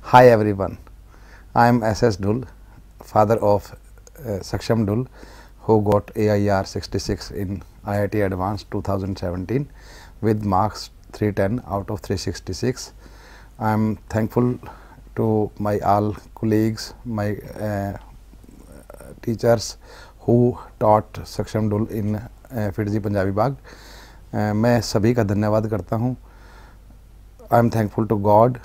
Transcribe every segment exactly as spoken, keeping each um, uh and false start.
Hi everyone, I am S S Dhull, father of uh, Saksham Dhull, who got A I R sixty-six in I I T Advanced twenty seventeen with marks three ten out of three sixty-six. I am thankful to my all colleagues, my uh, teachers who taught Saksham Dhull in uh, FIITJEE Punjabi Bagh. uh, मैं सभी का धन्यवाद करता हूँ. I am thankful to god.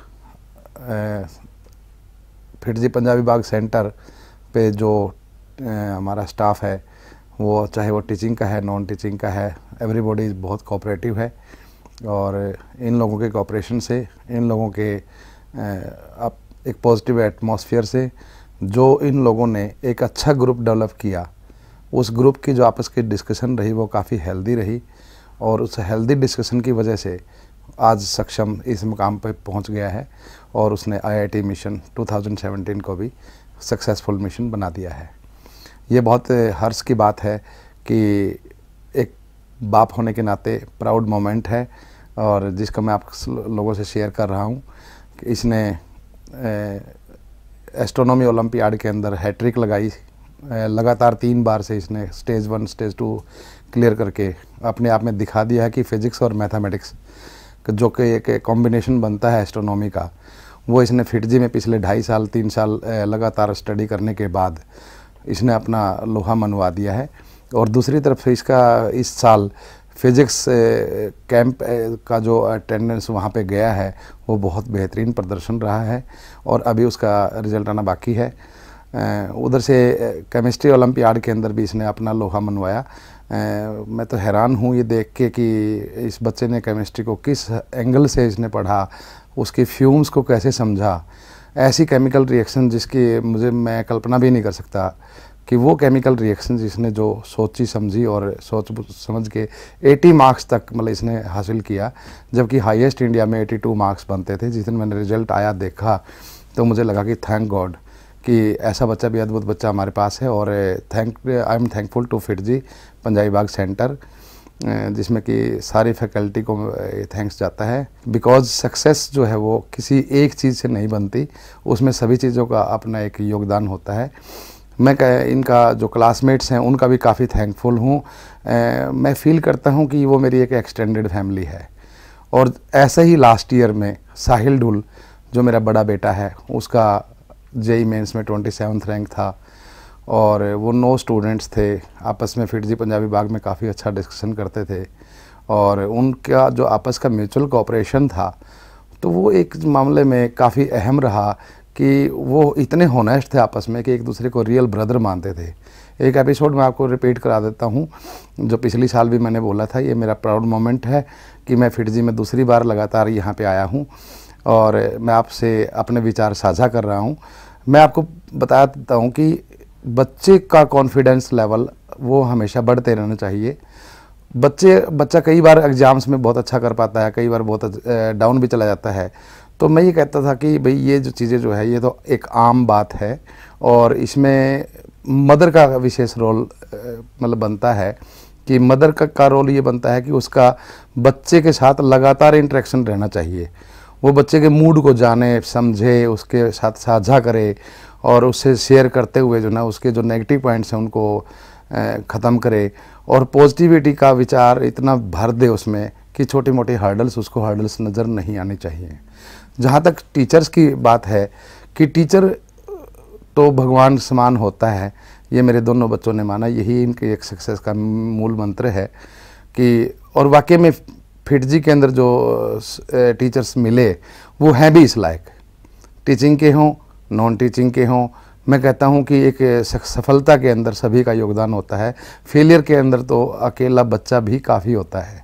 FIITJEE Punjabi Bagh centre पे जो uh, हमारा staff है, वो चाहे वो टीचिंग का है, नॉन टीचिंग का है, एवरीबॉडी बहुत कोऑपरेटिव है. और इन लोगों के कोऑपरेशन से, इन लोगों के uh, एक पॉजिटिव एटमॉस्फेयर से, जो इन लोगों ने एक अच्छा ग्रुप डेवलप किया, उस ग्रुप की जो आपस की डिस्कशन रही वो काफ़ी हेल्दी रही. और उस हेल्दी डिस्कशन की वजह से आज सक्षम इस मुकाम पर पहुंच गया है और उसने आईआईटी मिशन ट्वेंटी सेवनटीन को भी सक्सेसफुल मिशन बना दिया है. ये बहुत हर्ष की बात है कि एक बाप होने के नाते प्राउड मोमेंट है, और जिसका मैं आप लोगों से शेयर कर रहा हूँ कि इसने एस्ट्रोनॉमी ओलंपियाड के अंदर हैट्रिक लगाई. लगातार तीन बार से इसने stage one stage two clear करके अपने आप में दिखा दिया है कि फिज़िक्स और मैथमेटिक्स जो कि एक कॉम्बिनेशन बनता है एस्ट्रोनॉमी का, वो इसने FIITJEE में पिछले ढाई साल तीन साल लगातार स्टडी करने के बाद इसने अपना लोहा मनवा दिया है. और दूसरी तरफ इसका इस साल फिज़िक्स कैंप का जो अटेंडेंस वहाँ पे गया है वो बहुत बेहतरीन प्रदर्शन रहा है और अभी उसका रिज़ल्ट आना बाकी है. उधर से केमिस्ट्री ओलंपियाड के अंदर भी इसने अपना लोहा मनवाया. मैं तो हैरान हूँ ये देख के कि इस बच्चे ने केमिस्ट्री को किस एंगल से इसने पढ़ा, उसकी फ्यूम्स को कैसे समझा. ऐसी केमिकल रिएक्शन जिसकी मुझे मैं कल्पना भी नहीं कर सकता कि वो केमिकल रिएक्शन जिसने जो सोची समझी और सोच समझ के अस्सी मार्क्स तक मतलब इसने हासिल किया, जबकि हाईएस्ट इंडिया में बयासी मार्क्स बनते थे. जिस दिन मैंने रिज़ल्ट आया देखा तो मुझे लगा कि थैंक गॉड कि ऐसा बच्चा भी अद्भुत बच्चा हमारे पास है. और thank I am thankful to FIITJEE Punjabi Bagh centre, जिसमें कि सारी फैकल्टी को थैंक्स जाता है. बिकॉज़ सक्सेस जो है वो किसी एक चीज़ से नहीं बनती, उसमें सभी चीज़ों का अपना एक योगदान होता है. मैं इनका जो क्लासमेट्स हैं उनका भी काफ़ी थैंकफुल हूँ. मैं फील करता हूँ कि वो मेरी एक एक्सटेंडेड फैमिली है. और ऐसा ही लास्ट ईयर में साहिल ढुल जो मेरा बड़ा बेटा है, उसका जेई मेंस में ट्वेंटी सेवन्थ रैंक था और वो नौ स्टूडेंट्स थे. आपस में FIITJEE पंजाबी बाग में काफ़ी अच्छा डिस्कशन करते थे और उनका जो आपस का म्यूचुअल कोऑपरेशन था तो वो एक मामले में काफ़ी अहम रहा कि वो इतने होनेस्ट थे आपस में कि एक दूसरे को रियल ब्रदर मानते थे. एक एपिसोड मैं आपको रिपीट करा देता हूँ जो पिछली साल भी मैंने बोला था. ये मेरा प्राउड मोमेंट है कि मैं FIITJEE में दूसरी बार लगातार यहाँ पे आया हूँ और मैं आपसे अपने विचार साझा कर रहा हूँ. मैं आपको बता देता हूँ कि बच्चे का कॉन्फिडेंस लेवल वो हमेशा बढ़ते रहना चाहिए. बच्चे बच्चा कई बार एग्ज़ाम्स में बहुत अच्छा कर पाता है, कई बार बहुत डाउन भी चला जाता है. तो मैं ये कहता था कि भाई ये जो चीज़ें जो है ये तो एक आम बात है और इसमें मदर का विशेष रोल मतलब बनता है कि मदर का, का रोल ये बनता है कि उसका बच्चे के साथ लगातार इंटरेक्शन रहना चाहिए. वो बच्चे के मूड को जाने समझे, उसके साथ साझा करे और उससे शेयर करते हुए जो ना उसके जो नेगेटिव पॉइंट्स हैं उनको ख़त्म करे और पॉजिटिविटी का विचार इतना भर दे उसमें कि छोटी मोटी हर्डल्स उसको हर्डल्स नज़र नहीं आनी चाहिए. जहाँ तक टीचर्स की बात है कि टीचर तो भगवान समान होता है, ये मेरे दोनों बच्चों ने माना. यही इनके एक सक्सेस का मूल मंत्र है कि और वाकई में FIITJEE के अंदर जो टीचर्स मिले वो हैं भी इस लायक, टीचिंग के हों नॉन टीचिंग के हों. मैं कहता हूं कि एक सफलता के अंदर सभी का योगदान होता है, फेलियर के अंदर तो अकेला बच्चा भी काफ़ी होता है.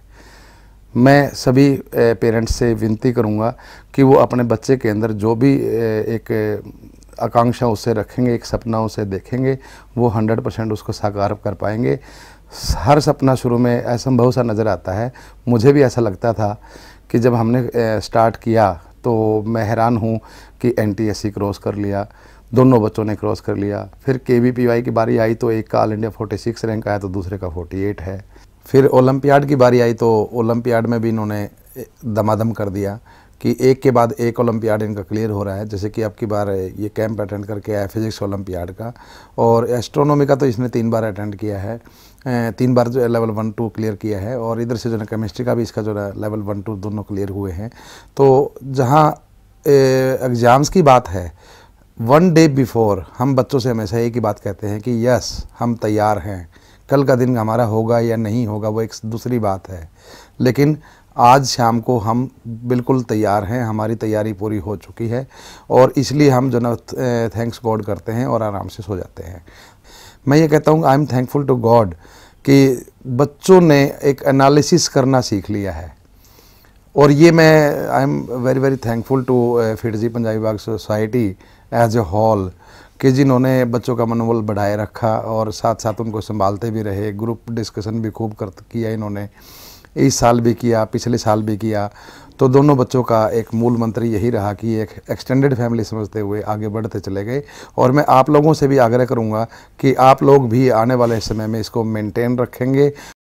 मैं सभी पेरेंट्स से विनती करूंगा कि वो अपने बच्चे के अंदर जो भी एक आकांक्षा उससे रखेंगे, एक सपना उसे देखेंगे, वो हंड्रेड परसेंट उसको साकार कर पाएंगे. हर सपना शुरू में असंभव सा नज़र आता है. मुझे भी ऐसा लगता था कि जब हमने स्टार्ट किया तो मैं हैरान हूँ कि एनटीएससी क्रॉस कर लिया, दोनों बच्चों ने क्रॉस कर लिया. फिर केवीपीवाई की बारी आई तो एक का ऑल इंडिया छियालीस रैंक आया तो दूसरे का अड़तालीस है. फिर ओलंपियाड की बारी आई तो ओलंपियाड में भी इन्होंने दमादम कर दिया कि एक के बाद एक ओलंपियाड इनका क्लियर हो रहा है। जैसे कि अब की बार ये कैंप अटेंड करके आया फिजिक्स ओलंपियाड का, और एस्ट्रोनॉमी का तो इसने तीन बार अटेंड किया है, तीन बार जो लेवल वन टू क्लियर किया है, और इधर से जो है केमिस्ट्री का भी इसका जो है लेवल वन टू दोनों क्लियर हुए हैं। तो जहाँ एग्ज़ाम्स की बात है, वन डे बिफोर हम बच्चों से हमेशा एक ही बात कहते हैं कि यस हम तैयार हैं, कल का दिन हमारा होगा या नहीं होगा वो एक दूसरी बात है, लेकिन आज शाम को हम बिल्कुल तैयार हैं, हमारी तैयारी पूरी हो चुकी है, और इसलिए हम जो ना थैंक्स गॉड करते हैं और आराम से सो जाते हैं। मैं ये कहता हूँ I am thankful to god कि बच्चों ने एक एनालिसिस करना सीख लिया है, और ये मैं I am very very thankful to FIITJEE Punjabi Bagh society as a whole कि जिन्होंने बच्चों का मनोबल बढ़ाए रखा और साथ साथ उनको संभालते भी रहे। ग्रुप डिस्कशन भी खूब कर किया इन्होंने, इस साल भी किया, पिछले साल भी किया। तो दोनों बच्चों का एक मूल मंत्र यही रहा कि एक एक्सटेंडेड फैमिली समझते हुए आगे बढ़ते चले गए। और मैं आप लोगों से भी आग्रह करूंगा कि आप लोग भी आने वाले समय में इसको मेंटेन रखेंगे